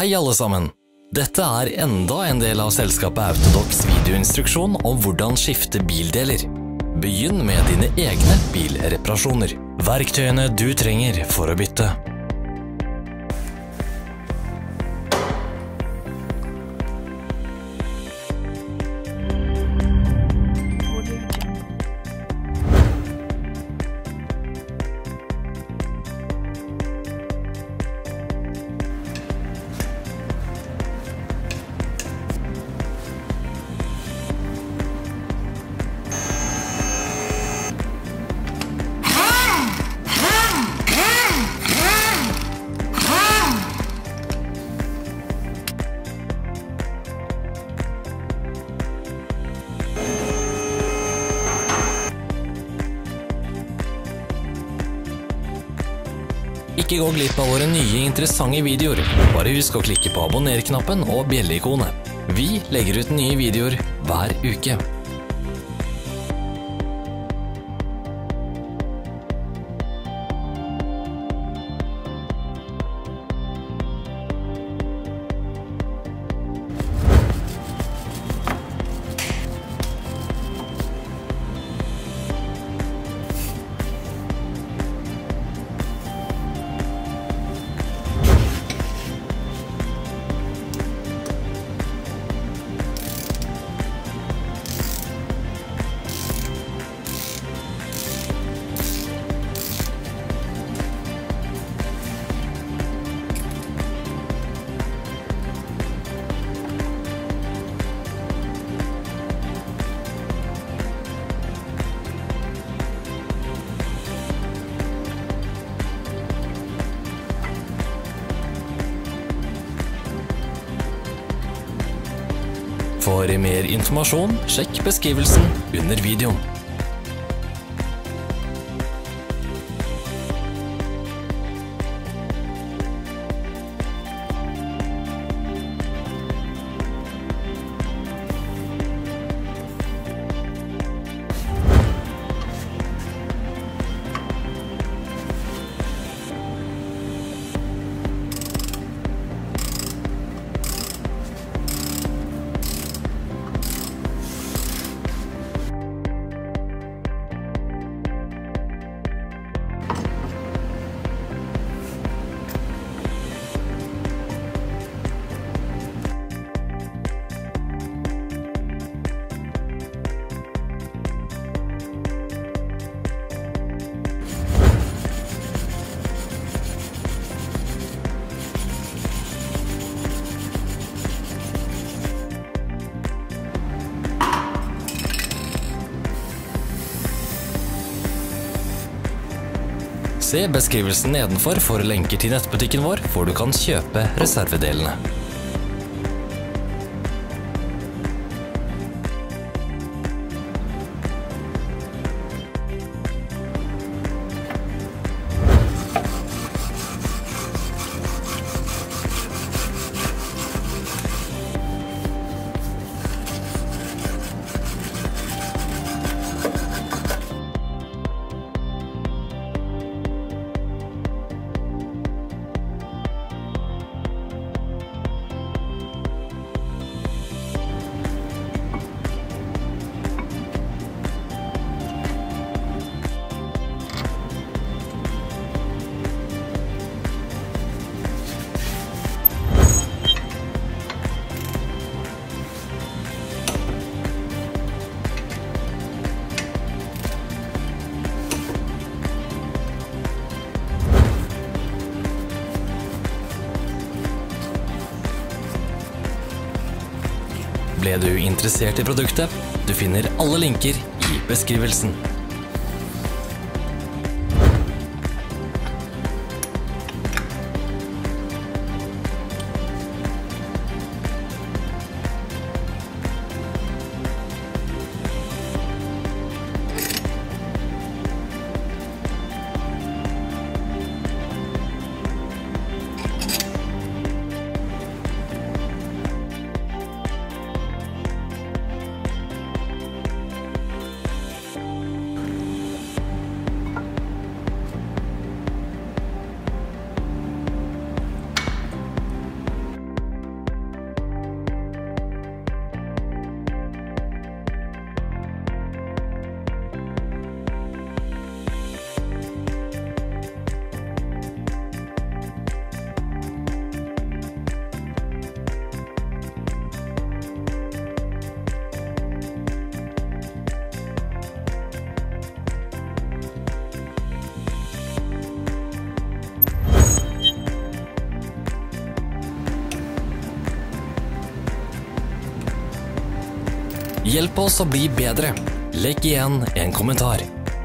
Hei alle sammen! Dette er enda en del av selskapet Autodox videoinstruksjon om hvordan skifte bildeler. Begynn med dine egne bilreparasjoner. Verktøyene du trenger for å bytte. Ikke gå glipp av våre nye interessante videoer. Bare husk å klikke på abonner-knappen og bjelle-ikonet. Vi legger ut nye videoer hver uke. For mer informasjon, sjekk beskrivelsen under videoen. Se beskrivelsen nedenfor for lenker til nettbutikken vår, hvor du kan kjøpe reservedelene. Ble du interessert i produktet? Du finner alle linker i beskrivelsen. Hjelp oss å bli bedre. Legg igjen en kommentar.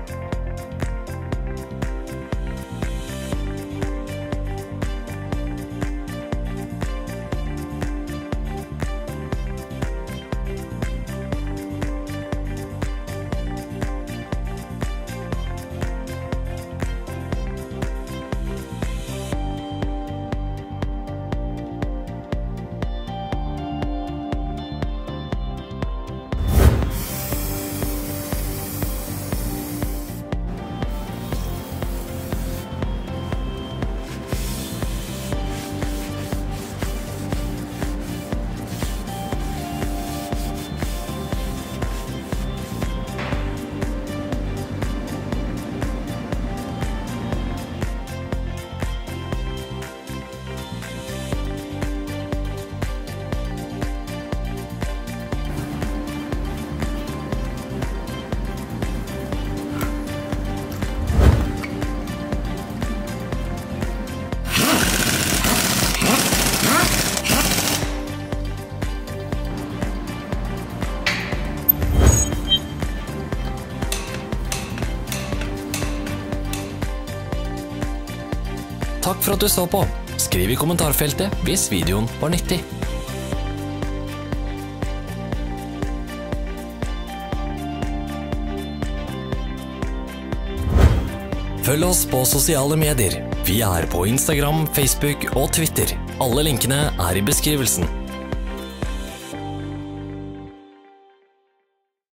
Takk for at du så på. Skriv i kommentarfeltet hvis videoen var nyttig. Følg oss på sosiale medier. Vi er på Instagram, Facebook og Twitter. Alle linkene er i beskrivelsen.